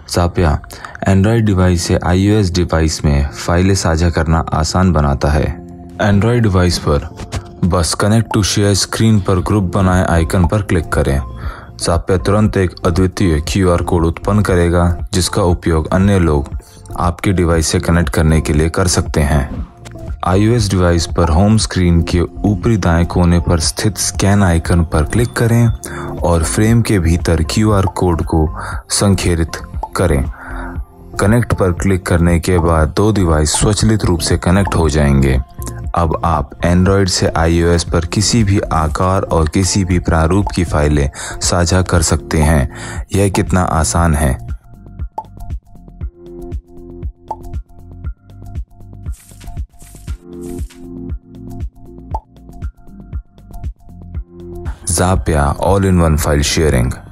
ज़ाप्या android device से iOS device में फाइलें साझा करना आसान बनाता है। एंड्रॉयड डिवाइस पर बस कनेक्ट टू शेयर स्क्रीन पर ग्रुप बनाए आइकन पर क्लिक करें। ज़ाप्या तुरंत एक अद्वितीय QR कोड उत्पन्न करेगा जिसका उपयोग अन्य लोग आपके डिवाइस से कनेक्ट करने के लिए कर सकते हैं। iOS डिवाइस पर होम स्क्रीन के ऊपरी दाएं कोने पर स्थित स्कैन आइकन पर क्लिक करें और फ्रेम के भीतर QR कोड को संखेरित करें। कनेक्ट पर क्लिक करने के बाद दो डिवाइस स्वचालित रूप से कनेक्ट हो जाएंगे। अब आप एंड्रॉयड से iOS पर किसी भी आकार और किसी भी प्रारूप की फाइलें साझा कर सकते हैं। यह कितना आसान है। Zapya all in one file sharing.